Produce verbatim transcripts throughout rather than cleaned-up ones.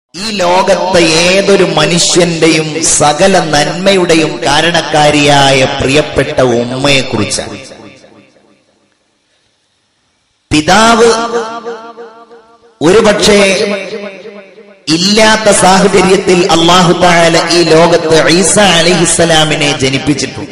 ഈ ലോകത്തെ ഏതൊരു മനുഷ്യന്റെയും സകല നന്മയുടെയും കാരണക്കാരിയായ പ്രിയപ്പെട്ട ഉമ്മയെ കുറിച്ചാണ്. പിതാവ് ഒരുപക്ഷെ ഇല്ലാത്ത സാഹചര്യത്തിൽ അല്ലാഹു തആല ഈ ലോകത്ത് ഈസാ അലൈഹിസ്സലാമിനെ ജനിപ്പിച്ചിട്ടുണ്ട്.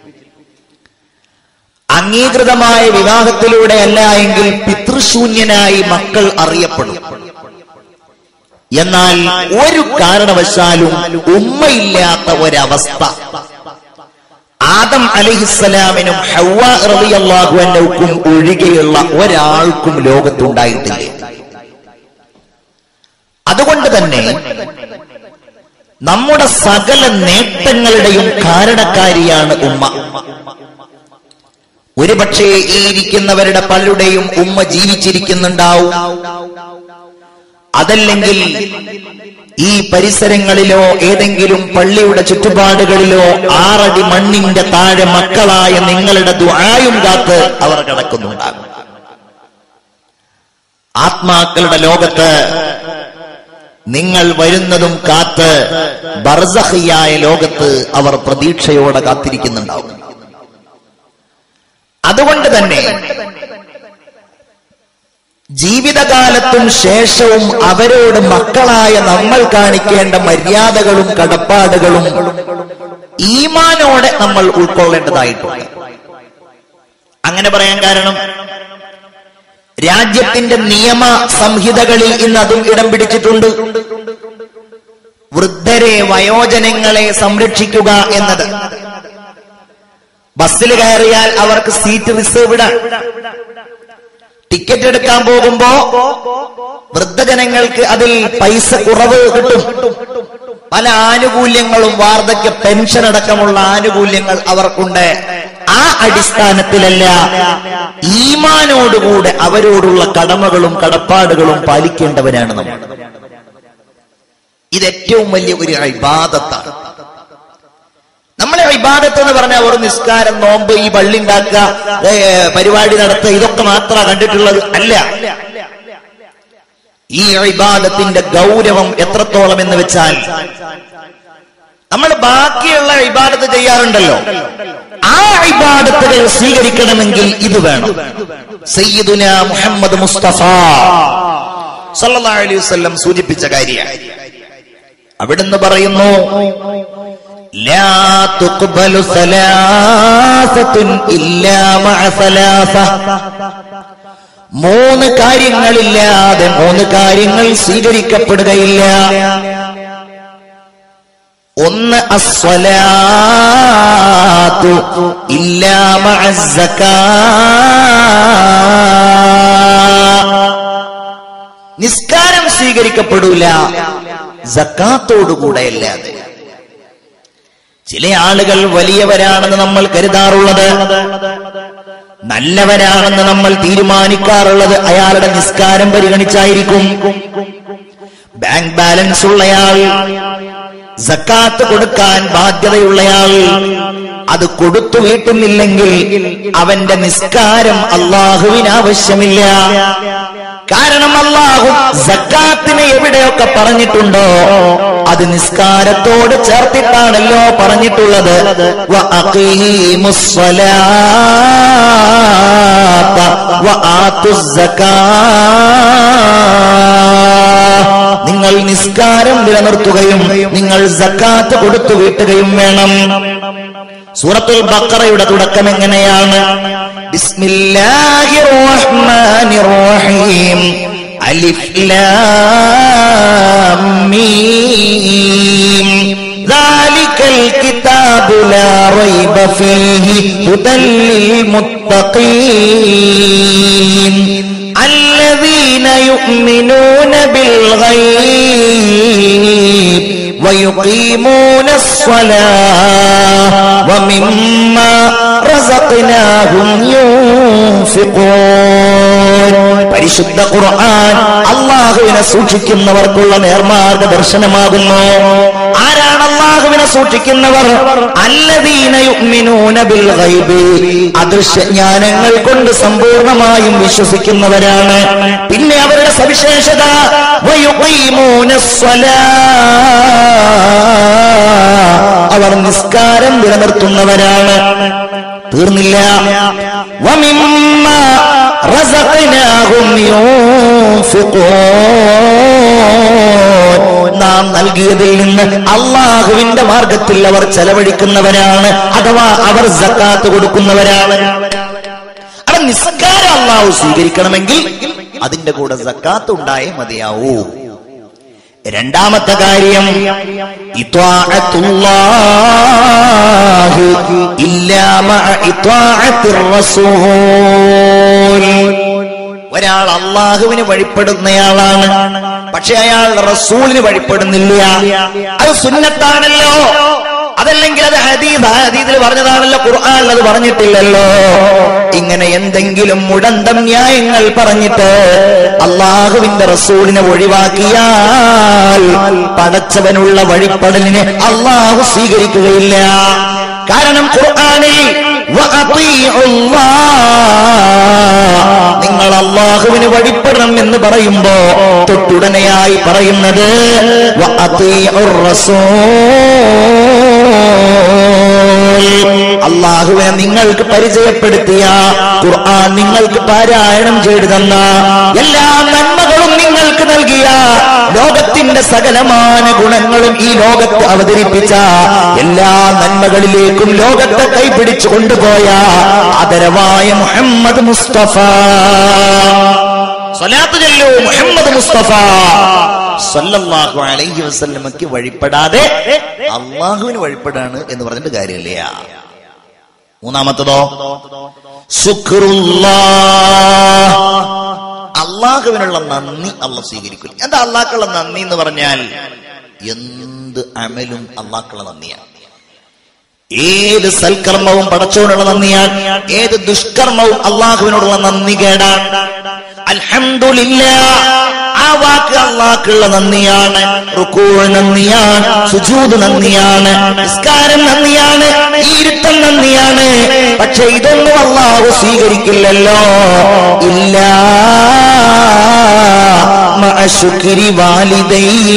അംഗീകൃതമായ വിവാഹത്തിലൂടെ അല്ല എങ്കിൽ പിതൃശൂന്യനായി മക്കൾ അറിയപ്പെടും. എന്നാൽ ഒരു കാരണവശാലും ഉമ്മയില്ലാത്ത ഒരവസ്ഥ ആദം അലൈഹിസ്സലാമിനും ഹവ്വ റളിയല്ലാഹു അൻഹയ്ക്കും ഒഴികെയുള്ള ഒരാൾക്കും ലോകത്തുണ്ടായിട്ടില്ല. അതുകൊണ്ട് തന്നെ നമ്മുടെ സകല നേട്ടങ്ങളുടെയും കാരണക്കാരിയാണ് ഉമ്മ. ഒരുപക്ഷേ ഈ ഇരിക്കുന്നവരുടെ പലരുടെയും ഉമ്മ ജീവിച്ചിരിക്കുന്നുണ്ടാവും. അതല്ലെങ്കിൽ ഈ പരിസരങ്ങളിലോ ഏതെങ്കിലും പള്ളിയുടെ ചുറ്റുപാടുകളിലോ ആറടി മണ്ണിന്റെ താഴെ മക്കളായ നിങ്ങളുടെ ദുആയും കാത്ത് അവർ കിടക്കുന്നുണ്ടാകും. ആത്മാക്കളുടെ ലോകത്ത് നിങ്ങൾ വരുന്നതും കാത്ത് ബർസഖിയായ ലോകത്ത് അവർ പ്രതീക്ഷയോടെ കാത്തിരിക്കുന്നുണ്ടാവും. അതുകൊണ്ട് തന്നെ ജീവിതകാലത്തും ശേഷവും അവരോട് മക്കളായ നമ്മൾ കാണിക്കേണ്ട മര്യാദകളും കടപ്പാടുകളും ഈമാനോടെ നമ്മൾ ഉൾക്കൊള്ളേണ്ടതായിട്ടുണ്ട്. അങ്ങനെ പറയാൻ കാരണം രാജ്യത്തിന്റെ നിയമ സംഹിതകളിൽ ഇന്ന് അതും ഇടം പിടിച്ചിട്ടുണ്ട്. വൃദ്ധരെ വയോജനങ്ങളെ സംരക്ഷിക്കുക എന്നത്. ബസ്സിൽ കയറിയാൽ അവർക്ക് സീറ്റ് റിസർവ് ഇടാൻ, ടിക്കറ്റ് എടുക്കാൻ പോകുമ്പോ വൃദ്ധജനങ്ങൾക്ക് അതിൽ പൈസ കുറവ് കിട്ടും. പല ആനുകൂല്യങ്ങളും വാർദ്ധക്യ പെൻഷൻ അടക്കമുള്ള ആനുകൂല്യങ്ങൾ അവർക്കുണ്ട്. ആ അടിസ്ഥാനത്തിലല്ല, ഈമാനോടുകൂടെ അവരോടുള്ള കടമകളും കടപ്പാടുകളും പാലിക്കേണ്ടവരാണ് നമ്മൾ. ഇത് ഏറ്റവും വലിയ ഒരു ഇബാദത്താണ്. നമ്മളെ ഇബാദത്ത് എന്ന് പറഞ്ഞാൽ ഒരു നിസ്കാരം, നോമ്പ്, ഈ പള്ളി ഉണ്ടാക്കുക, പരിപാടി നടത്തുക, ഇതൊക്കെ മാത്രമാണ് കണ്ടിട്ടുള്ളത്. അല്ല, ഈ ഇബാദത്തിന്റെ ഗൗരവം എത്രത്തോളം എന്ന് വെച്ചാൽ നമ്മൾ ബാക്കിയുള്ള ഇബാദത്ത് ചെയ്യാറുണ്ടല്ലോ, ആ ഇബാദത്തുകൾ സ്വീകരിക്കണമെങ്കിൽ ഇത് വേണം. സയ്യിദുനാ മുഹമ്മദ് മുസ്തഫ സല്ലല്ലാഹു അലൈഹി വസല്ലം സൂചിപ്പിച്ച കാര്യമാണ്. അവിടുന്ന് പറയുന്നു, ലാ തുഖ്ബലു സലാസത്തുൻ ഇല്ലാ മഅ സലാസ. മൂന്ന് കാര്യങ്ങളില്ലാതെ മൂന്ന് കാര്യങ്ങൾ സ്വീകരിക്കപ്പെടുകയില്ല. ഒന്ന് അസ്സലാത്തു ഇല്ലാ മഅ സകാത്ത്. നിസ്കാരം സ്വീകരിക്കപ്പെടൂല സക്കാത്തോടുകൂടെ അല്ലാതെ. ചില ആളുകൾ വലിയവരാണെന്ന് നമ്മൾ കരുതാറുള്ളത്, നല്ലവരാണെന്ന് നമ്മൾ തീരുമാനിക്കാറുള്ളത് അയാളുടെ നിസ്കാരം പരിഗണിച്ചായിരിക്കും. ബാങ്ക് ബാലൻസ് ഉള്ളയാൾ, സക്കാത്ത് കൊടുക്കാൻ ബാധ്യതയുള്ളയാൾ അത് കൊടുത്തു വീട്ടുന്നില്ലെങ്കിൽ അവന്റെ നിസ്കാരം അല്ലാഹുവിന് ആവശ്യമില്ല. കാരണം അല്ലാഹു സക്കാത്തിനെ എവിടെയൊക്കെ പറഞ്ഞിട്ടുണ്ടോ അത് നിസ്കാരത്തോട് ചേർത്തിട്ടാണല്ലോ പറഞ്ഞിട്ടുള്ളത്. വഅഖീമുസ്സലാത്ത വആതുസ്സകാത്ത്. നിങ്ങൾ നിസ്കാരം നിലനിർത്തുകയും നിങ്ങൾ സക്കാത്ത് കൊടുത്തു വീട്ടുകയും വേണം. സൂറത്തുൽ ബഖറയുടെ തുടക്കം എങ്ങനെയാണ്? ബിസ്മില്ലാഹിർ റഹ്മാനിർ റഹീം. അലിഫ് ലാം മീം. ദാലികൽ കിതാബു ലാ റൈബ ഫീഹി ഹുദൽ ലിൽ മുത്തഖീൻ الذين يؤمنون بالغيب ويقيمون الصلاة ومما رزقناهم ينفقون. പരിശുദ്ധ ഖുർആൻ അല്ലാഹുവിനെ സൂക്ഷിക്കുന്നവർക്കുള്ള നേർമാർഗ ദർശനമാകുന്നു. ആരാണ് അല്ലാഹുവിനെ സൂക്ഷിക്കുന്നവർ? അല്ലദീന യുഅ്മിനൂന ബിൽ ഗൈബി, അദൃശ്യ ജ്ഞാനങ്ങൾ കൊണ്ട് സമ്പൂർണമായും വിശ്വസിക്കുന്നവരാണ്. പിന്നെ അവരുടെ സവിശേഷത വയുഖീമൂനസ്സലാ, അവർ നിസ്കാരം നിലനിർത്തുന്നവരാണ്. തീർന്നില്ല. വമിമ്മാ റസഖ്നാഹും യുൻഫിഖൂൻ, നാം നൽകിയതിൽ നിന്ന് അല്ലാഹുവിന്റെ മാർഗത്തിൽ അവർ ചെലവഴിക്കുന്നവരാണ്, അഥവാ അവർ സക്കാത്ത് കൊടുക്കുന്നവരാണ്. അവ നിസ്കാരം അല്ലാഹു സ്വീകരിക്കണമെങ്കിൽ അതിന്റെ കൂടെ സക്കാത്ത് ഉണ്ടായേ മതിയാവൂ. രണ്ടാമത്തെ കാര്യം ഇത്വാഅത്തുല്ലാഹി ഇല്ലാ മഅ ഇത്വാഅത്തിർ റസൂൽ. ഒരാൾ അല്ലാഹുവിന് വഴിപ്പെടുന്നയാളാണ്, പക്ഷെ അയാൾ റസൂലിന് വഴിപ്പെടുന്നില്ല. അത് സുന്നത്താണല്ലോ, അതല്ലെങ്കിൽ അത് ഹദീസ്, ഹദീസിൽ പറഞ്ഞതാണല്ലോ, ഖുർആനിൽ അത് പറഞ്ഞിട്ടില്ലല്ലോ. ഇങ്ങനെ എന്തെങ്കിലും മുടന്തം ന്യായങ്ങൾ പറഞ്ഞിട്ട് അല്ലാഹുവിന്റെ റസൂലിനെ ഒഴിവാക്കിയാൽ പടച്ചവനുള്ള വഴിപ്പെടലിനെ അല്ലാഹു സ്വീകരിക്കുകയില്ല. കാരണം ഖുർആനിൽ നിങ്ങൾ അല്ലാഹുവിന് വഴിപ്പെടണം എന്ന് പറയുമ്പോ തൊട്ടുടനെയായി പറയുന്നത് അല്ലാഹുവിനെ നിങ്ങൾക്ക് പരിചയപ്പെടുത്തിയ ഖുർആൻ, നിങ്ങൾക്ക് പാരായണം ചെയ്തു തന്ന, എല്ലാ നന്മകളും നിങ്ങൾക്ക് നൽകിയ, ലോകത്തിന്റെ സകലമാന ഗുണങ്ങളും ഈ ലോകത്ത് അവതരിപ്പിച്ച, എല്ലാ നന്മകളിലേക്കും ലോകത്തെ കൈപിടിച്ചു കൊണ്ടുപോയ ആദരവായ മുഹമ്മദ് മുസ്തഫ, സ്വലാത്ത് ചൊല്ലൂ മുഹമ്മദ് മുസ്തഫ സല്ലല്ലാഹു അലൈഹി വസല്ലമക്ക് വഴിപ്പെടാതെ അല്ലാഹുവിന് വഴിപ്പെടാണ് എന്ന് പറഞ്ഞിട്ട് കാര്യമില്ല. മൂന്നാമത്തതോ ശുക്റുല്ലാഹ്, അല്ലാഹുവിനുള്ള നന്ദി അല്ലാഹു സ്വീകരിക്കും. എന്താ അല്ലാഹുള്ള നന്ദി എന്ന് പറഞ്ഞാൽ? എന്ത് അമലും അല്ലാഹുള്ള നന്ദിയാണ്. ഏത് സൽക്കർമ്മവും പടച്ചവനുള്ള നന്ദിയാണ്, ഏത് ദുഷ്കർമ്മവും അല്ലാഹുവിനോടുള്ള നന്ദി കേടാണ്. അൽഹംദുലില്ലാഹ്, ആ വാക്ക് അല്ലാഹുള്ള നന്ദിയാണ്. റുക്കൂ നന്ദിയാണ്, സുജൂദ് നന്ദിയാണ്, നിസ്കാരം നന്ദിയാണ്, ഈരുത്തം നന്ദിയാണ്. പക്ഷെ ഇതൊന്നും അല്ലാഹു സ്വീകരിക്കില്ലല്ലോ. ഇല്ലാ മഅ ശുക്രി വാലിദൈഹി,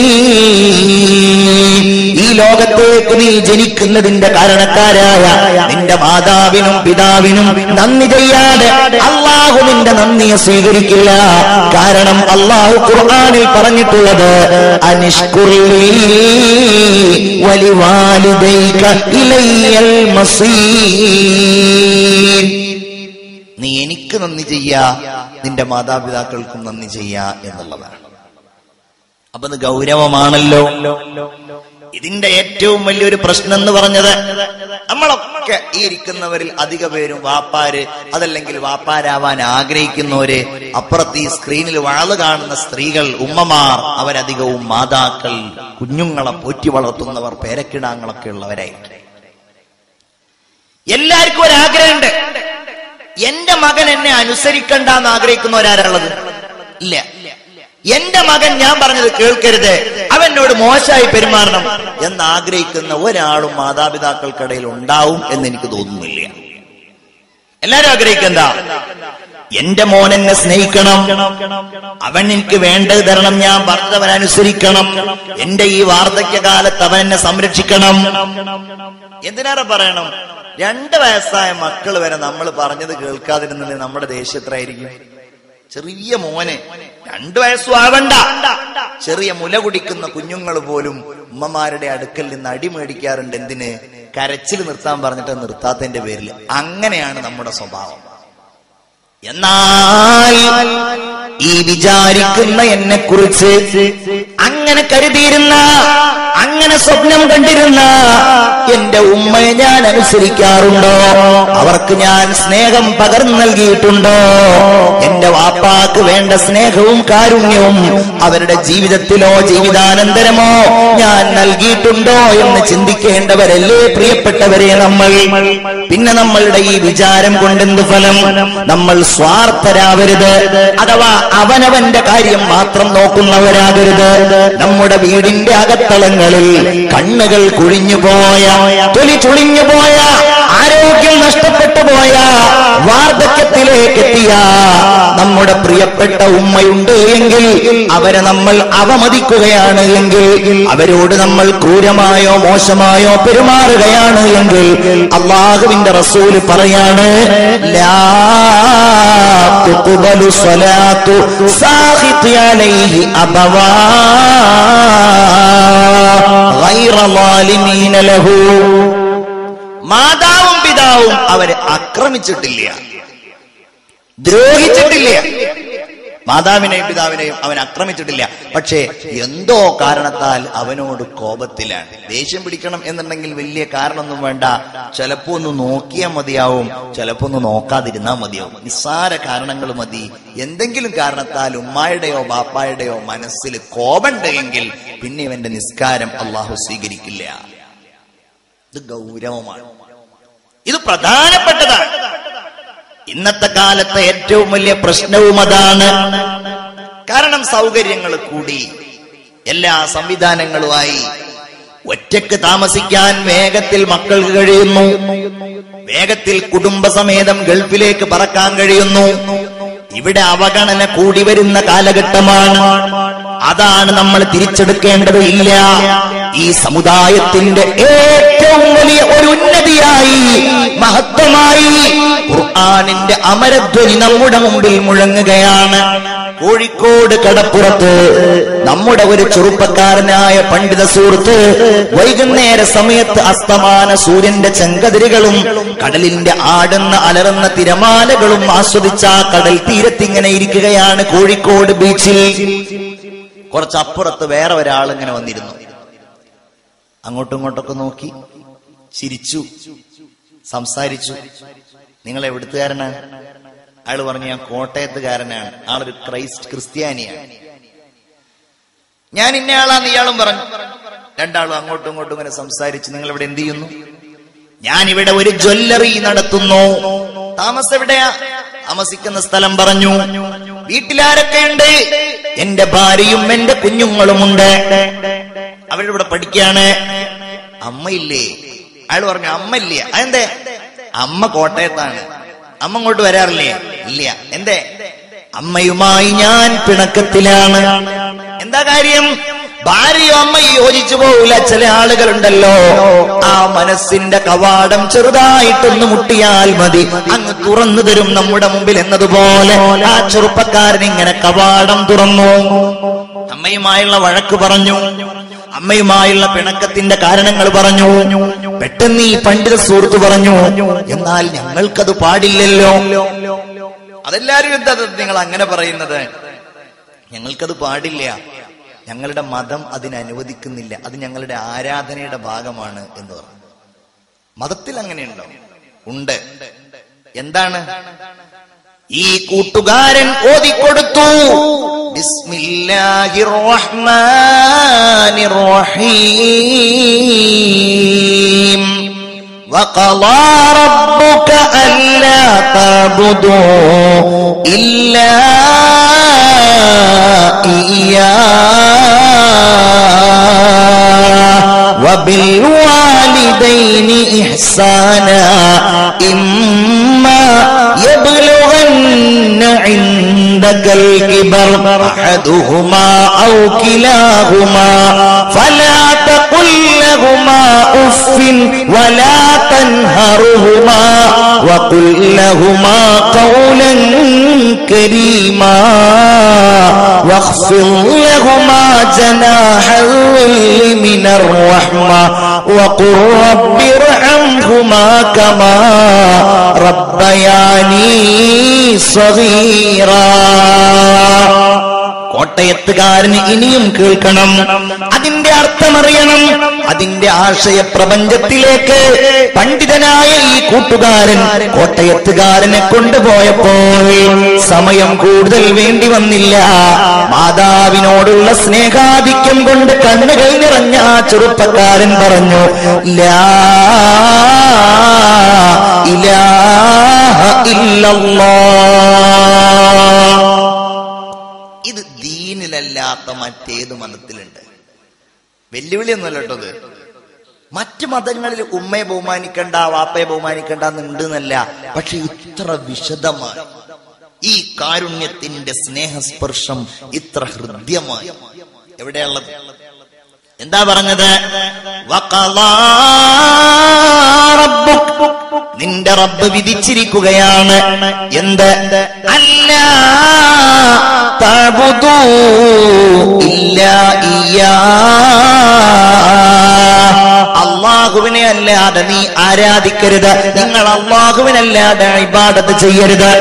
ഈ ലോകത്തേക്ക് നീ ജനിക്കുന്നതിന്റെ കാരണക്കാരായ നിന്റെ മാതാവിനും പിതാവിനും നന്ദി ചെയ്യാതെ അല്ലാഹു നിന്റെ നന്ദിയെ സ്വീകരിക്കില്ല. കാരണം അല്ലാഹു ഖുർആനിൽ പറഞ്ഞിട്ടുള്ളത് അനിഷ്കുർലി വലിവാലിദൈക ഇലയ്യൽ മസീർ, നീ എനിക്ക് നന്ദി ചെയ്യാ, നിന്റെ മാതാപിതാക്കൾക്കും നന്ദി ചെയ്യാ എന്നുള്ളതാണ്. അപ്പൊ ഇത് ഗൗരവമാണല്ലോ. ഇതിന്റെ ഏറ്റവും വലിയൊരു പ്രശ്നം എന്ന് പറഞ്ഞത്, നമ്മളൊക്കെ ഈ ഇരിക്കുന്നവരിൽ അധിക പേരും വാപ്പാര്, അതല്ലെങ്കിൽ വാപ്പാരാവാൻ ആഗ്രഹിക്കുന്നവര്, അപ്പുറത്ത് ഈ സ്ക്രീനിൽ വാള് കാണുന്ന സ്ത്രീകൾ, ഉമ്മമാർ, അവരധികവും മാതാക്കൾ, കുഞ്ഞുങ്ങളെ പോറ്റി വളർത്തുന്നവർ, പേരക്കിടാങ്ങളൊക്കെ ഉള്ളവരായിരിക്കും. എല്ലാവർക്കും ഒരാഗ്രഹമുണ്ട്, എന്റെ മകൻ എന്നെ അനുസരിക്കണ്ടെന്ന് ആഗ്രഹിക്കുന്നവരാരുള്ളത്? ഇല്ല. എന്റെ മകൻ ഞാൻ പറഞ്ഞത് കേൾക്കരുത്, അവനോട് മോശമായി പെരുമാറണം എന്ന് ആഗ്രഹിക്കുന്ന ഒരാളും മാതാപിതാക്കൾക്കിടയിൽ ഉണ്ടാവും എന്ന് എനിക്ക് തോന്നുന്നില്ല. എല്ലാരും ആഗ്രഹിക്കണ്ട, എന്റെ മോൻ എന്നെ സ്നേഹിക്കണം, അവൻ എനിക്ക് വേണ്ടത് തരണം, ഞാൻ പറഞ്ഞത് അവൻ അനുസരിക്കണം, എന്റെ ഈ വാർദ്ധക്യകാലത്ത് അവൻ എന്നെ സംരക്ഷിക്കണം. എന്തിനാണ് പറയണം? രണ്ട് വയസ്സായ മക്കൾ വരെ നമ്മൾ പറഞ്ഞത് കേൾക്കാതിരുന്നത് നമ്മുടെ ദേഷ്യത്രയായിരിക്കും. ചെറിയ മോനെ, രണ്ടു വയസ്സും ആവണ്ട, ചെറിയ മുല കുടിക്കുന്ന കുഞ്ഞുങ്ങൾ പോലും ഉമ്മമാരുടെ അടുക്കൽ നിന്ന് അടി മേടിക്കാറുണ്ട്. എന്തിന്? കരച്ചിൽ നിർത്താൻ പറഞ്ഞിട്ട് നിർത്താത്തതിന്റെ പേരിൽ. അങ്ങനെയാണ് നമ്മുടെ സ്വഭാവം. എന്നാൽ ഈ വിചാരിക്കുന്ന എന്നെ കുറിച്ച്, അങ്ങനെ അങ്ങനെ കരുതിയിരുന്ന, അങ്ങനെ സ്വപ്നം കണ്ടിരുന്ന എന്റെ ഉമ്മയെ ഞാൻ അനുസരിക്കാറുണ്ടോ? അവർക്ക് ഞാൻ സ്നേഹം പകർന്നു നൽകിയിട്ടുണ്ടോ? എന്റെ വാപ്പാക്ക് വേണ്ട സ്നേഹവും കാരുണ്യവും അവരുടെ ജീവിതത്തിലോ ജീവിതാനന്തരമോ ഞാൻ നൽകിയിട്ടുണ്ടോ എന്ന് ചിന്തിക്കേണ്ടവരല്ലേ പ്രിയപ്പെട്ടവരെ നമ്മൾ. പിന്നെ നമ്മളുടെ ഈ വിചാരം കൊണ്ടെന്ത് ഫലം? നമ്മൾ സ്വാർത്ഥരാവരുത്, അഥവാ അവനവന്റെ കാര്യം മാത്രം നോക്കുന്നവരാകരുത്. നമ്മുടെ വീടിന്റെ അകത്തളങ്ങളിൽ കണ്ണുകൾ കുഴിഞ്ഞുപോയ, തൊലി ചുളിഞ്ഞുപോയ, ആരോഗ്യം നഷ്ടപ്പെട്ടു പോയ, വാർദ്ധക്യത്തിലേക്ക് എത്തിയ നമ്മുടെ പ്രിയപ്പെട്ട ഉമ്മയുണ്ട് എങ്കിൽ അവരെ നമ്മൾ അവമതിക്കുകയാണ് എങ്കിൽ, അവരോട് നമ്മൾ ക്രൂരമായോ മോശമായോ പെരുമാറുകയാണ് എങ്കിൽ അല്ലാഹുവിന്റെ റസൂല് പറയാണ്, ലാ തുഖ്ബലു സ്വലാത്തു സാഖിതി അലൈഹി അബവാ ഗൈറ ളാലിമീന ലഹു. മാതാവും പിതാവും അവരെ ആക്രമിച്ചിട്ടില്ല, ദ്രോഹിച്ചിട്ടില്ല. മാതാവിനെയും പിതാവിനെയും അവൻ ആക്രമിച്ചിട്ടില്ല. പക്ഷേ എന്തോ കാരണത്താൽ അവനോട് കോപത്തിലാണ്. ദേഷ്യം പിടിക്കണം എന്നുണ്ടെങ്കിൽ വലിയ കാരണമൊന്നും വേണ്ട. ചിലപ്പോ ഒന്ന് നോക്കിയാൽ മതിയാവും, ചിലപ്പോ ഒന്ന് നോക്കാതിരുന്നാൽ മതിയാവും. നിസ്സാര കാരണങ്ങൾ മതി. എന്തെങ്കിലും കാരണത്താൽ ഉമ്മായുടെയോ ബാപ്പായുടെയോ മനസ്സിൽ കോപമുണ്ട് എങ്കിൽ പിന്നെ ഇവന്റെ നിസ്കാരം അള്ളാഹു സ്വീകരിക്കില്ല. ഇത് ഗൗരവമാണ്, ഇത് പ്രധാനപ്പെട്ടതാണ്. ഇന്നത്തെ കാലത്തെ ഏറ്റവും വലിയ പ്രശ്നവും അതാണ്. കാരണം സൗകര്യങ്ങൾ കൂടി, എല്ലാ സംവിധാനങ്ങളുമായി ഒറ്റയ്ക്ക് താമസിക്കാൻ വേഗത്തിൽ മക്കൾക്ക് കഴിയുന്നു, വേഗത്തിൽ കുടുംബസമേതം ഗൾഫിലേക്ക് പറക്കാൻ കഴിയുന്നു. ഇവിടെ അവഗണന കൂടി വരുന്ന കാലഘട്ടമാണ്. അതാണ് നമ്മൾ തിരിച്ചെടുക്കേണ്ടത്. ഇല്ല, ഈ സമുദായത്തിന്റെ ഏറ്റവും വലിയ ഒരു ഉന്നതിയായി, മഹത്വമായി ഖുർആനിന്റെ അമരധ്വനി നമ്മുടെ മുമ്പിൽ മുഴങ്ങുകയാണ്. കോഴിക്കോട് കടപ്പുറത്ത് നമ്മുടെ ഒരു ചെറുപ്പക്കാരനായ പണ്ഡിത സുഹൃത്ത് വൈകുന്നേര സമയത്ത് അസ്തമാന സൂര്യന്റെ ചെങ്കതിരുകളും കടലിന്റെ ആടുന്ന അലറുന്ന തിരമാലകളും ആസ്വദിച്ച കടൽ തീരത്തിങ്ങനെ ഇരിക്കുകയാണ് കോഴിക്കോട് ബീച്ചിൽ. കുറച്ചപ്പുറത്ത് വേറെ ഒരാൾ ഇങ്ങനെ വന്നിരുന്നു. അങ്ങോട്ടും ഇങ്ങോട്ടൊക്കെ നോക്കി, ചിരിച്ചു, സംസാരിച്ചു. നിങ്ങൾ എവിടുത്തുകാരനാണ്? അയാൾ പറഞ്ഞു, ഞാൻ കോട്ടയത്തുകാരനാണ്. ആളൊരു ക്രൈസ്റ്റ് ക്രിസ്ത്യാനിയാണ്. ഞാൻ ഇന്നയാളാന്ന് ഇയാളും പറഞ്ഞു. രണ്ടാളും അങ്ങോട്ടും ഇങ്ങോട്ടും ഇങ്ങനെ സംസാരിച്ചു. നിങ്ങൾ ഇവിടെ എന്ത് ചെയ്യുന്നു? ഞാനിവിടെ ഒരു ജ്വല്ലറി നടത്തുന്നു. താമസം എവിടെയാ? താമസിക്കുന്ന സ്ഥലം പറഞ്ഞു. വീട്ടിലാരൊക്കെയുണ്ട്? എന്റെ ഭാര്യയും എന്റെ കുഞ്ഞുങ്ങളുമുണ്ട്. അവരിവിടെ പഠിക്കാണ്. അമ്മയില്ലേ? അയാൾ പറഞ്ഞു, അമ്മ ഇല്ല. അതെന്തേ? അമ്മ കോട്ടയത്താണ്. അമ്മ ഇങ്ങോട്ട് വരാറില്ലേ? ഇല്ല. എന്തേ? അമ്മയുമായി ഞാൻ പിണക്കത്തിലാണ്. എന്താ കാര്യം? ഭാര്യയോ അമ്മയും യോജിച്ചു പോകില്ല. ചില ആളുകളുണ്ടല്ലോ, ആ മനസ്സിന്റെ കവാടം ചെറുതായിട്ടൊന്ന് മുട്ടിയാൽ മതി, അങ്ങ് തുറന്നു തരും നമ്മുടെ മുമ്പിൽ എന്നതുപോലെ ആ ചെറുപ്പക്കാരൻ ഇങ്ങനെ കവാടം തുറന്നു. അമ്മയുമായുള്ള വഴക്ക് പറഞ്ഞു, അമ്മയുമായുള്ള പിണക്കത്തിന്റെ കാരണങ്ങൾ പറഞ്ഞു. പെട്ടെന്ന് ഈ പണ്ഡിത സുഹൃത്ത് പറഞ്ഞു, എന്നാൽ ഞങ്ങൾക്കത് പാടില്ലല്ലോ. അതെല്ലാരും എന്താ നിങ്ങൾ അങ്ങനെ പറയുന്നത്? ഞങ്ങൾക്കത് പാടില്ല, ഞങ്ങളുടെ മതം അതിനനുവദിക്കുന്നില്ല, അത് ഞങ്ങളുടെ ആരാധനയുടെ ഭാഗമാണ് എന്ന് പറഞ്ഞു. മതത്തിൽ അങ്ങനെയുണ്ടോ? ഉണ്ട്. എന്താണ്? ഈ കൂട്ടുകാരൻ ഓതിക്കൊടുത്തു, ബിസ്മില്ലാഹിർ റഹ്മാനിർ റഹീം വഖളാ റബ്ബുക അല്ലാ തഅബുദൂ ഇല്ലാ ഇയ്യാഹു വബിൽ വാലിദൈനി ഇഹ്സാനാ ഇമ്മാ يبلغن عندك الكبر أحدهما أو كلاهما فلا تقل لهما أف ولا تنهرهما وقل لهما قولا كريما واخفض لهما جناح الذل من الرحمة وقل رب ارحمهما كما ربياني صغيرا. കോട്ടയത്തുകാരന് ഇനിയും കേൾക്കണം, അതിന്റെ അർത്ഥമറിയണം. അതിന്റെ ആശയ പ്രപഞ്ചത്തിലേക്ക് പണ്ഡിതനായ ഈ കൂട്ടുകാരൻ കോട്ടയത്തുകാരനെ കൊണ്ടുപോയപ്പോൾ സമയം കൂടുതൽ വേണ്ടി വന്നില്ല. മാതാവിനോടുള്ള സ്നേഹാധിക്യം കൊണ്ട് കണ്ണുകൾ നിറഞ്ഞ ആ ചെറുപ്പക്കാരൻ പറഞ്ഞു, ലാ ഇലാഹ ഇല്ലല്ലാഹ്. ഇത് ദീനിലല്ലാത്ത മറ്റേത് മതത്തിലുണ്ട്? വെല്ലുവിളിയൊന്നുമല്ല കേട്ടത്. മറ്റു മതങ്ങളിൽ ഉമ്മയെ ബഹുമാനിക്കണ്ട, വാപ്പയെ ബഹുമാനിക്കണ്ട എന്നുണ്ട് എന്നല്ല, പക്ഷെ ഇത്ര വിശദമായി ഈ കാരുണ്യത്തിന്റെ സ്നേഹസ്പർശം ഇത്ര ഹൃദ്യമായി എവിടെയുള്ളത്? എന്താ പറഞ്ഞത്? വഖളാ റബ്ബുക്, നിന്റെ റബ്ബ് വിധിച്ചിരിക്കുകയാണ്. എന്ത്? അല്ലാ തഅബുദൂ ഇല്ലാ ഇയ്യാ, അല്ലാഹുവിനെ അല്ലാതെ നീ ആരാധിക്കരുത്, നിങ്ങൾ അല്ലാഹുവിനല്ലാതെ ഇബാദത്ത് ചെയ്യരുത്.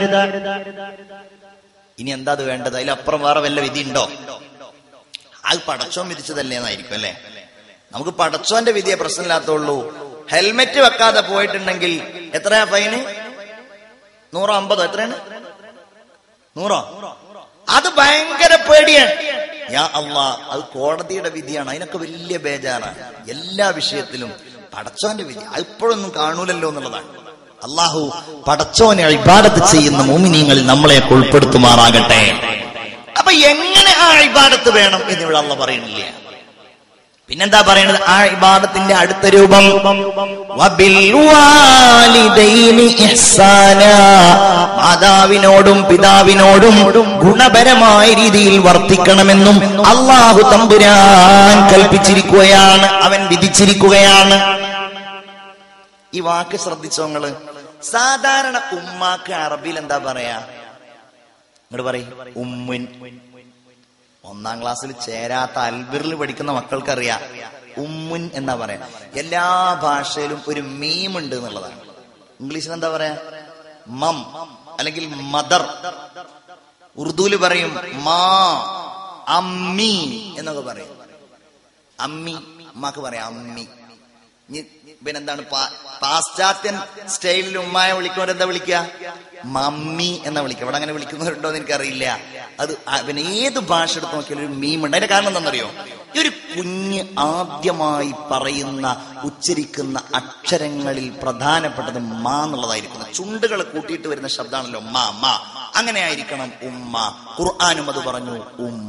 ഇനി എന്താ അത് വേണ്ടത്? അതിലപ്പുറം വേറെ വല്ല വിധി ഉണ്ടോ? അത് പടച്ചോൻ വിധിച്ചതല്ലേ എന്നായിരിക്കും അല്ലെ? നമുക്ക് പടച്ചോന്റെ വിധിയെ പ്രശ്നമില്ലാത്തുള്ളൂ. ഹെൽമെറ്റ് വെക്കാതെ പോയിട്ടുണ്ടെങ്കിൽ എത്രയാ ഫൈന്? നൂറോ അമ്പതോ? എത്രയാണ്? നൂറോ? അത് ഭയങ്കര പേടിയാണ്. യാ അല്ലാ, അത് കോടതിയുടെ വിധിയാണ്, അതിനൊക്കെ വലിയ ബേജാറാണ്. എല്ലാ വിഷയത്തിലും പടച്ചോന്റെ വിധി അത് ഇപ്പോഴൊന്നും കാണൂലല്ലോ എന്നുള്ളതാണ്. അല്ലാഹു പടച്ചോനെ ഇബാദത്ത് ചെയ്യുന്ന മുഅ്മിനീങ്ങളിൽ നമ്മളെ ഉൾപ്പെടുത്തുമാറാകട്ടെ. അപ്പൊ എങ്ങനെ ആ ഇബാദത്ത് വേണം എന്നിവിടെ അല്ലാഹു പറയുന്നില്ല. പിന്നെന്താ പറയുന്നത്? ആ ഇബാദത്തിന്റെ അടുത്ത രൂപം വബിൽ വാലിദൈനി ഇഹ്സാനാ, മാതാവിനോടും പിതാവിനോടും ഗുണപരമായ രീതിയിൽ വർത്തിക്കണമെന്നും അല്ലാഹു തമ്പുരാൻ കൽപ്പിച്ചിരിക്കുകയാണ്, അവൻ വിധിച്ചിരിക്കുകയാണ്. ഈ വാക്ക് ശ്രദ്ധിച്ചോങ്ങള്. സാധാരണ ഉമ്മാക്ക് അറബിയിൽ എന്താ പറയാ? ഇങ്ങോട്ട് പറയും, ഉമ്മുൻ. ഒന്നാം ക്ലാസ്സിൽ ചേരാത്ത അൽബിറിൽ പഠിക്കുന്ന മക്കൾക്കറിയാം ഉമ്മുൻ എന്നാ പറയാ. എല്ലാ ഭാഷയിലും ഒരു മീം ഉണ്ട് എന്നുള്ളതാണ്. ഇംഗ്ലീഷിൽ എന്താ പറയാ? മം അല്ലെങ്കിൽ മദർ. ഉറുദുവിൽ പറയും മാ, അമ്മി എന്നൊക്കെ പറയും. അമ്മി ഉമ്മാക്ക് പറയാം അമ്മി. പിന്നെന്താണ് പാശ്ചാത്യൻ സ്റ്റൈലിൽ ഉമ്മായ വിളിക്കുന്നവർ എന്താ വിളിക്കുക? മമ്മി എന്നാ വിളിക്കുക. ഇവിടെ അങ്ങനെ വിളിക്കുന്നവരുണ്ടോ എന്ന് എനിക്കറിയില്ല. അത് പിന്നെ ഏത് ഭാഷ എടുത്ത് നോക്കിയാലും ഒരു മീമുണ്ട്. അതിന്റെ കാരണം എന്താണെന്നറിയോ? ഈ ഒരു കുഞ്ഞ് ആദ്യമായി പറയുന്ന ഉച്ചരിക്കുന്ന അക്ഷരങ്ങളിൽ പ്രധാനപ്പെട്ടത് മാ എന്നുള്ളതായിരിക്കണം. ചുണ്ടുകൾ കൂട്ടിയിട്ട് വരുന്ന ശബ്ദമാണല്ലോ മാ മാ. അങ്ങനെ ആയിരിക്കണം ഉമ്മ. ഖുർആനും അത് പറഞ്ഞു ഉമ്മ.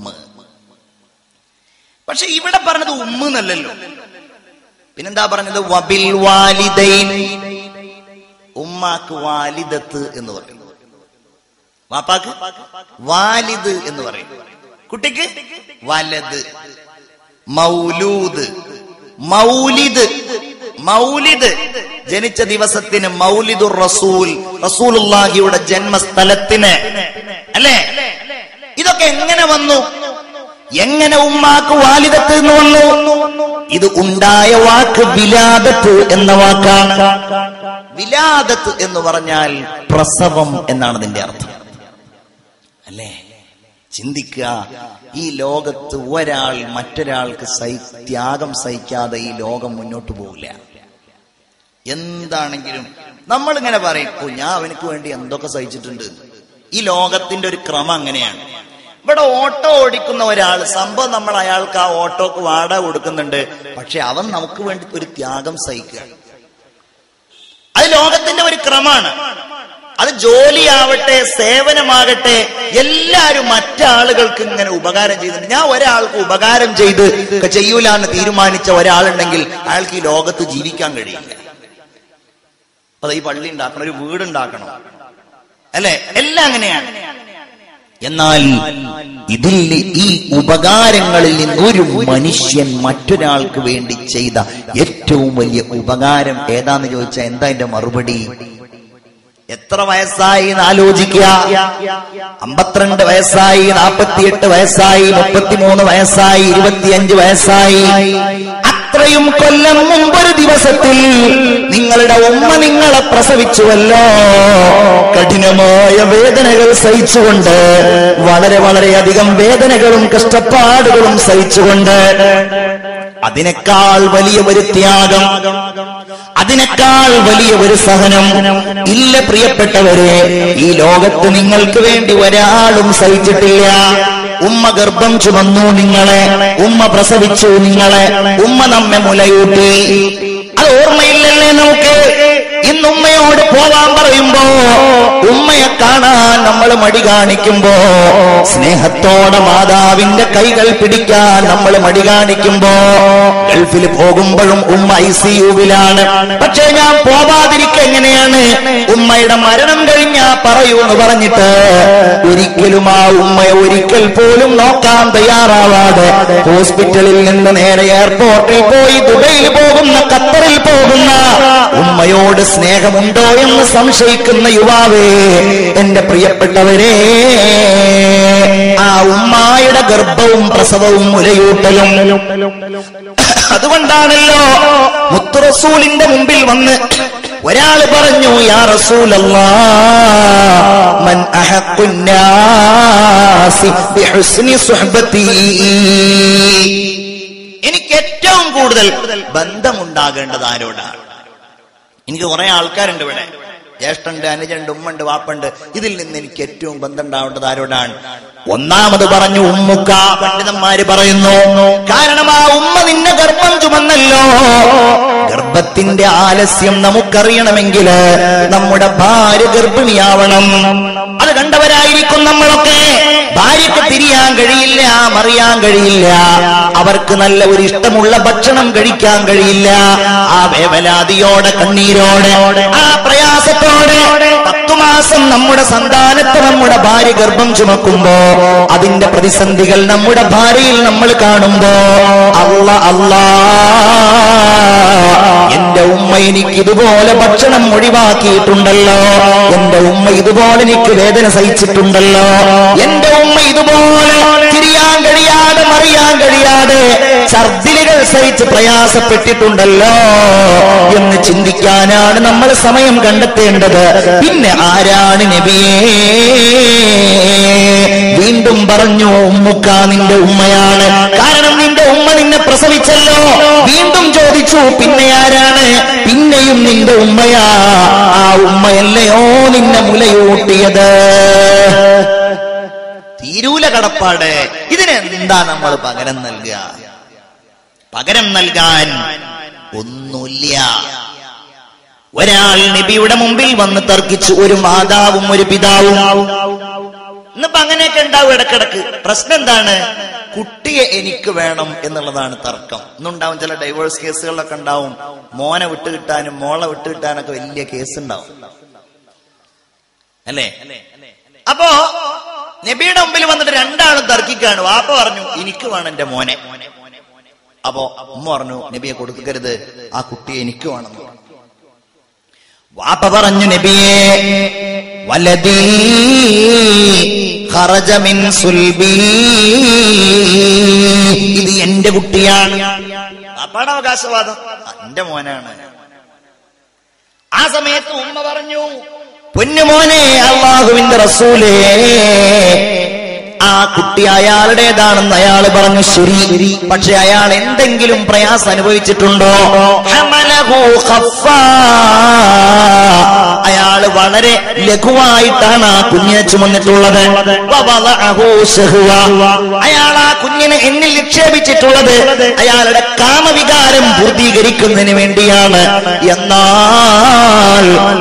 പക്ഷെ ഇവിടെ പറഞ്ഞത് ഉമ്മ എന്നല്ലല്ലോ. പിന്നെന്താ പറഞ്ഞത്? വബിൽ വാലിദൈൻ, ഉമ്മാക്ക് വാലിദത്ത് എന്ന് പറയും, വാപ്പാക്ക് വാലിദ് എന്ന് പറയും, കുട്ടിക്ക് വലത്. മൗലൂദ്, മൗലിദ്. മൗലിദ് ജനിച്ച ദിവസത്തിന് മൗലിദുർ റസൂൽ, റസൂലുള്ളാഹിയുടെ ജന്മസ്ഥലത്തിന് അല്ലേ? ഇതൊക്കെ എങ്ങനെ വന്നു? എങ്ങനെ ഉമ്മാക്ക് വാലിദത്ത് എന്ന് വന്നു? ഇത് ഉണ്ടായ വാക്ക് വിലാദത്ത് എന്ന വാക്കാണ്. വിലാദത്ത് എന്ന് പറഞ്ഞാൽ പ്രസവം എന്നാണ് ഇതിന്റെ അർത്ഥം അല്ലേ? ചിന്തിക്കുക, ഈ ലോകത്ത് ഒരാൾ മറ്റൊരാൾക്ക് സഹി ത്യാഗം സഹിക്കാതെ ഈ ലോകം മുന്നോട്ട് പോകില്ല. എന്താണെങ്കിലും നമ്മളിങ്ങനെ പറയും, ഓ ഞാൻ അവനക്ക് വേണ്ടി എന്തൊക്കെ സഹിച്ചിട്ടുണ്ട്. ഈ ലോകത്തിന്റെ ഒരു ക്രമം അങ്ങനെയാണ്. ഇവിടെ ഓട്ടോ ഓടിക്കുന്ന ഒരാൾ, സംഭവം നമ്മൾ അയാൾക്ക് ആ ഓട്ടോക്ക് വാടക കൊടുക്കുന്നുണ്ട്, പക്ഷെ അവൻ നമുക്ക് വേണ്ടി ഒരു ത്യാഗം സഹിക്കുക. അത് ലോകത്തിന്റെ ഒരു ക്രമമാണ്. അത് ജോലിയാവട്ടെ സേവനമാകട്ടെ എല്ലാരും മറ്റാളുകൾക്ക് ഇങ്ങനെ ഉപകാരം ചെയ്തിട്ടുണ്ട്. ഞാൻ ഒരാൾക്ക് ഉപകാരം ചെയ്ത് ചെയ്യൂല എന്ന് തീരുമാനിച്ച ഒരാളുണ്ടെങ്കിൽ അയാൾക്ക് ഈ ലോകത്ത് ജീവിക്കാൻ കഴിയില്ല. അപ്പൊ ഈ പള്ളി ഉണ്ടാക്കണം, ഒരു വീടുണ്ടാക്കണം അല്ലെ, എല്ലാം അങ്ങനെയാണ്. എന്നാൽ ഇതിൽ ഈ ഉപകാരങ്ങളിൽ നിന്ന് ഒരു മനുഷ്യൻ മറ്റൊരാൾക്ക് വേണ്ടി ചെയ്ത ഏറ്റവും വലിയ ഉപകാരം ഏതാന്ന് ചോദിച്ചാൽ എന്താ എന്റെ മറുപടി? എത്ര വയസ്സായി എന്ന് ആലോചിക്കുക. അമ്പത്തിരണ്ട് വയസ്സായി, നാൽപ്പത്തിയെട്ട് വയസ്സായി, മുപ്പത്തിമൂന്ന് വയസ്സായി, ഇരുപത്തിയഞ്ച് വയസ്സായി. അത്ര ഇത്രയും കൊല്ലം മുമ്പൊരു ദിവസത്തിൽ നിങ്ങളുടെ ഉമ്മ നിങ്ങളെ പ്രസവിച്ചുവല്ലോ. കഠിനമായ വേദനകൾ സഹിച്ചുകൊണ്ട്, വളരെ വളരെയധികം വേദനകളും കഷ്ടപ്പാടുകളും സഹിച്ചുകൊണ്ട്, അതിനേക്കാൾ വലിയ ഒരു ത്യാഗം, അതിനേക്കാൾ വലിയ ഒരു സഹനം ഇല്ല പ്രിയപ്പെട്ടവരെ. ഈ ലോകത്ത് നിങ്ങൾക്ക് വേണ്ടി ഒരാളും സഹിച്ചിട്ടില്ല. ഉമ്മ ഗർഭം ചുമന്നു നിങ്ങളെ, ഉമ്മ പ്രസവിച്ചു നിങ്ങളെ, ഉമ്മ നമ്മെ മുലയൂട്ടി. അത് ഓർമ്മയില്ലല്ലേ നമുക്ക്? ഇന്ന് ഉമ്മയോട് പോവാൻ പറയുമ്പോ, ഉമ്മയെ കാണാൻ നമ്മൾ മടി കാണിക്കുമ്പോ, സ്നേഹത്തോടെ മാതാവിന്റെ കൈകൾ പിടിക്കാൻ നമ്മൾ മടി കാണിക്കുമ്പോ, ഗൾഫിൽ പോകുമ്പോഴും ഉമ്മ ഐ സി യുവിലാണ്. പക്ഷേ ഞാൻ പോവാതിരിക്കുക എങ്ങനെയാണ്? ഉമ്മയുടെ മരണം കഴിഞ്ഞാ പറയൂ എന്ന് പറഞ്ഞിട്ട് ഒരിക്കലും ആ ഉമ്മയെ ഒരിക്കൽ പോലും നോക്കാൻ തയ്യാറാവാതെ ഹോസ്പിറ്റലിൽ നിന്ന് നേരെ എയർപോർട്ടിൽ പോയി ദുബൈയിൽ പോകുന്ന, ഖത്തറിൽ പോകുന്ന ഉമ്മയോട് സ്നേഹമുണ്ടോ എന്ന് സംശയിക്കുന്ന യുവാവേ, എന്റെ പ്രിയപ്പെട്ടവരെ, ആ ഉമ്മായുടെ ഗർഭവും പ്രസവവും മുലയൂട്ടലും. അതുകൊണ്ടാണല്ലോ മുത്തു റസൂലിന്റെ മുമ്പിൽ വന്ന് ഒരാൾ പറഞ്ഞു, യാ റസൂലല്ലാഹ് മൻ അഹഖുന്നാസി ബിഹുസ്നി സുഹ്ബതി, എനിക്ക് ഏറ്റവും കൂടുതൽ ബന്ധമുണ്ടാകേണ്ടത് ആരോടാണ്? എനിക്ക് കുറെ ആൾക്കാരുണ്ട് ഇവിടെ, ജ്യേഷ്ഠണ്ട്, അനുജണ്ട്, ഉമ്മണ്ട്, വാപ്പണ്ട്. ഇതിൽ നിന്ന് എനിക്ക് ഏറ്റവും ബന്ധം ഉണ്ടാവേണ്ടത് ആരോടാണ്? ഒന്നാമത് പറഞ്ഞു ഉമ്മുക്ക. പണ്ഡിതന്മാര് പറയുന്നു, കാരണം ആ ഉമ്മ നിന്നെ ഗർഭം ചുമന്നല്ലോ. ഗർഭത്തിന്റെ ആലസ്യം നമുക്കറിയണമെങ്കിൽ നമ്മുടെ ഭാര്യ ഗർഭിണിയാവണം. അത് കണ്ടവരായിരിക്കും നമ്മളൊക്കെ. ഭാര്യക്ക് തിരിയാൻ കഴിയില്ല, മറിയാൻ കഴിയില്ല, അവർക്ക് നല്ല ഒരു ഇഷ്ടമുള്ള ഭക്ഷണം കഴിക്കാൻ കഴിയില്ല. ആ വേവലാതിയോടെ, കണ്ണീരോടെ, ആ പ്രയാസത്തോടെ പത്തു മാസം നമ്മുടെ സന്താനത്തെ നമ്മുടെ ഭാര്യ ഗർഭം ചുമക്കുമ്പോ അതിന്റെ പ്രതിസന്ധികൾ നമ്മുടെ ഭാര്യയിൽ നമ്മൾ കാണുമ്പോ, അല്ലാ അല്ലാ, എന്റെ ഉമ്മ എനിക്ക് ഇതുപോലെ ഭക്ഷണം ഒഴിവാക്കിയിട്ടുണ്ടല്ലോ, എന്റെ ഉമ്മ ഇതുപോലെ എനിക്ക് വേദന സഹിച്ചിട്ടുണ്ടല്ലോ, എന്റെ ഉമ്മ ഇതുപോലെ തിരിയാൻ കഴിയാതെ, മറിയാൻ കഴിയാതെ ഛർദിലുകൾ സഹിച്ച് പ്രയാസപ്പെട്ടിട്ടുണ്ടല്ലോ എന്ന് ചിന്തിക്കാനാണ് നമ്മൾ സമയം കണ്ടെത്തേണ്ടത്. പിന്നെ ആരാണ് നബിയേ? വീണ്ടും പറഞ്ഞു, ഉമ്മുക്ക നിന്റെ ഉമ്മയാണ്. കാരണം നിന്റെ ഉമ്മ നിന്നെ പ്രസവിച്ചല്ലോ. വീണ്ടും ചോദിച്ചു, പിന്നെ ആരാണ്? പിന്നെയും നിന്റെ ഉമ്മയാ. ആ ഉമ്മയല്ലയോ നിന്നെ മുലയൂട്ടിയത്? തീരൂല കടപ്പാട്. ഇതിനെന്താ നമ്മൾ പകരം നൽകുക? പകരം നൽകാൻ ഒന്നുമില്ല. ഒരാൾ നബിയുടെ മുമ്പിൽ വന്ന് തർക്കിച്ചു, ഒരു മാതാവും ഒരു പിതാവും. ഇന്നിപ്പോ അങ്ങനെയൊക്കെ ഉണ്ടാവും ഇടക്കിടക്ക്. പ്രശ്നം എന്താണ്? കുട്ടിയെ എനിക്ക് വേണം എന്നുള്ളതാണ് തർക്കം. ഇന്നുണ്ടാവും ചില ഡൈവേഴ്സ് കേസുകളിലൊക്കെ ഉണ്ടാവും. മോനെ വിട്ടുകിട്ടാനും മോളെ വിട്ടുകിട്ടാനൊക്കെ വലിയ കേസ് ഉണ്ടാവും, അല്ലേ? അപ്പോ നബിയുടെ മുമ്പിൽ വന്നിട്ട് രണ്ടാളും തർക്കിക്കാണ്. വാപ്പ പറഞ്ഞു, എനിക്ക് വേണം എന്റെ മോനെ. അപ്പോ ഉമ്മ പറഞ്ഞു, നബിയെ കൊടുക്കരുത്, ആ കുട്ടിയെ എനിക്ക് വേണം. വാപ്പ പറഞ്ഞു, നബിയെ, വലദീ ഖറജ മിൻ സുൽബി, ഇത് എന്റെ കുട്ടിയാണ്. വാപ്പയുടെ അവകാശവാദം, എന്റെ മോനാണ്. ആ സമയത്ത് ഉമ്മ പറഞ്ഞു, പൊന്നുമോനെ, അല്ലാഹുവിന്റെ റസൂലേ, ആ കുട്ടി അയാളുടേതാണെന്ന് അയാൾ പറഞ്ഞു. ശരി, പക്ഷെ അയാൾ എന്തെങ്കിലും പ്രയാസം അനുഭവിച്ചിട്ടുണ്ടോ? അയാൾ വളരെ ലഘുവായിട്ടാണ് ആ കുഞ്ഞിനെ ചുമന്നിട്ടുള്ളത്. അയാൾ ആ കുഞ്ഞിനെ എന്നിൽ നിക്ഷേപിച്ചിട്ടുള്ളത് അയാളുടെ കാമവികാരം പൂർത്തീകരിക്കുന്നതിന് വേണ്ടിയാണ്. എന്നാൽ